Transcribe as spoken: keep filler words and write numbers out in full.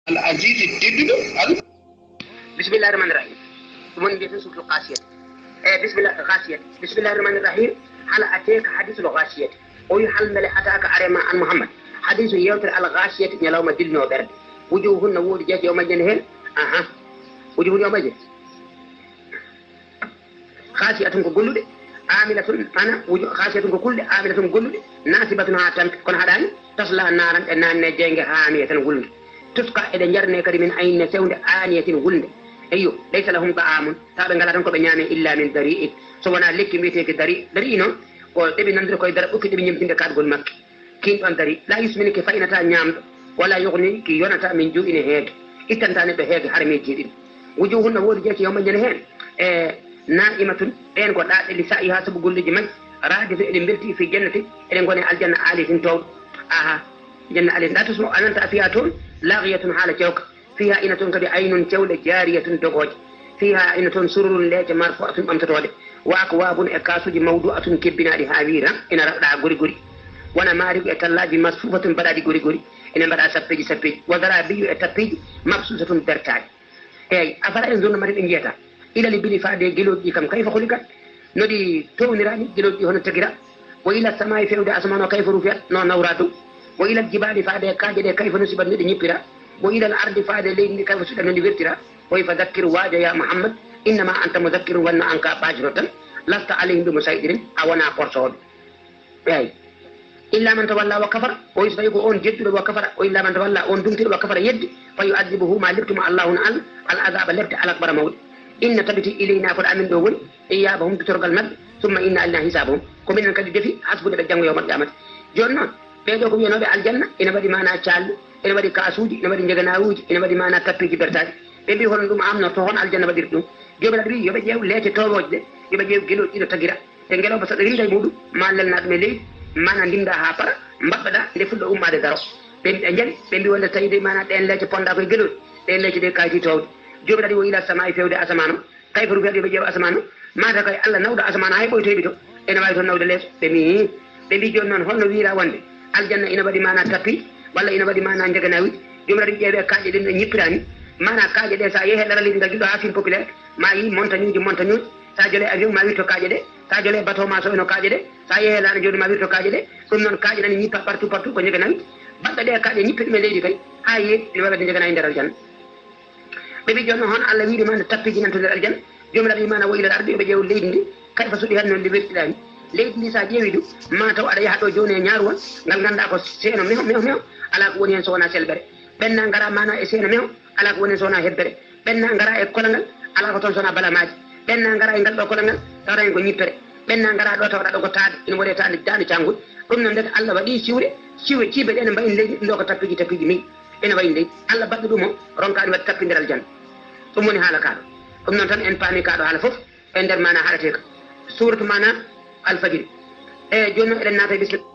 العزيز التدد بسم الله الرحمن الرحيم من بيت سورة الغاشية بسم الله الغاشية بسم الله الرحمن الرحيم هل أتيك حديث الغاشية أي هل ملي أتاك أريما عن محمد حديث يوتر الغاشية يلوم دل نوبر وجوهن وجهت يوم جنهن أها وجوه يوم جن خاشية كقول عاملة أنا وجوه خاشية كقول عاملة كقول ناسبة هاتن كن هذان تصلى نارا أن نجنج هامية كقول تسقى إذا جرنا كريم أين سوند آنية غلد أيو ليس لهم طعام تابع على رنكو بنيامة إلا من دريء سوانا لك ميتك دريء دريء نو وتبي نندر كوي درب وكي تبي نيمتين كات قول مك كين أن دريء لا يسمن كفاينة تا نيام ولا يغني كي يونا من جو إن هيك إتنتان بهيك حرمي جديد وجوهن هو رجال يوم جنهن آه نائمة إن قد اللي سائها سبقول لجمع راجع في المبتي في جنة إن قد الجنة عالي سنتو آها جنة عالي لا تسمع أن أنت فيها لاغية حال جوك فيها إنة كبي عين جولة جارية تغوج فيها إنة سرر لا مرفوعة أم تتوالي وأكواب أكاسج موضوعة كبنا لهابيرا إن رأى غوري غوري وانا مارك أتلاج مصفوفة بدأ غوري غوري إن بدأ سبيج سبيج وذرابي أتبيج مبسوسة درتاج أي أفلا ينظرون مريض إنجيتا إلى لبني فادي جلود كم كيف خلقت ندي تون راني جلود هنا تجرا وإلى السماء في وداء أسمان كيف رفعت نو نوراتو وإلى الجبال فادي كاجد كيف نسبت ندي نيبرا وإلى الأرض فادي لين كيف سدنا ندي فيرترا ويفذكر واجه يا محمد إنما أنت مذكر وأنا أنك باجرة لست عليهم بمسيطر أو أنا قرصون أي إلا من تولى وكفر ويسبيق أون جد وكفر وإلا من تولى أون دمتر وكفر يد فيعذبه ما لبتم الله نعل العذاب لبت على أكبر موت إن تبتي إلينا فرأمن دول إيابهم بترق المد ثم إن ألنا حسابهم كمين كدفي حسبنا بالجنة يوم القيامة جورنا بيدوكم ينوبي الجنة إن بدي معنا تشال إن بدي كاسوجي إن بدي نجناوج إن بدي معنا تبي جبرتاج بيبي هون دوم عامنا تهون الجنة بدي ردو جبل دري يبي جاو ليه توجد يبي جاو جلو إلى تجرا تنجلو بس دري جاي بودو ما لنا ملي ما نندم ده هابر مبدا لفل أم ما ده بيبي أنجل بيبي ولا تيجي ما نتين ليه تبوندا في جلو تين ليه تدي كاجي توج جبل دري وإلى السماء في وده أسمانه كيف رفع يبي جاو أسمانه ما ده كاي الله نود أسمانه هاي بوي تيجي تو إن ما يكون نود ليه بيبي بيبي جون هون ويرا وندي aljanna ina badi mana tapi walla ina badi mana njaganawi jumla dim jeebe kaaje den nyipirani mana kaaje de sa yehe dara li ngal gido afin populaire ma yi montagne ji montagne sa jole avion ma wito kaaje de sa jole bateau ma so ino kaaje de sa yehe la jodi ma wito kaaje de dum non kaaje nan nyipa partout partout ko njaganawi badda de kaaje nyippi me leydi kay ha yi ni waga njaganawi ndar aljanna be bi jonno hon alla wiidi man tapi ji nan to aljanna jumla bi mana wa ila ardi be jew leydi ndi kay fa sudi han non de wertidani leydi ndi sa ƴeewiɗum ma taw aɗa yaha ɗo joni e ñaaruwon ngal ganduɗa ko seeno meho meho meho ala ko woni hen sowona selbere ɓenna gara mana e seeno meho ala ko woni hen sowona hebbere ɓenna gara e kolal ngal ala ko toon sowona balamaji ɓenna gara e ngal ɗo kolal ngal tawata hen ko ñippere ɓenna gara ɗo tawɗa ɗo ko taade ina waɗe tade dande cangol ɗum noon ndeke allah waɗi siwre siwe ciiɓe ɗe ne mbayi leydi ɗum ɗo ko tappiji tappiji min ene wayi leydi allah baɗɗo ɗum o ronkani waɗi tappidiral janna ɗum woni haala kaɗo ɗum noon tan en paami kaɗo haala foof e nder mana haaɗete ka suratu mana alfajiri e joni noon eɗen naata bismi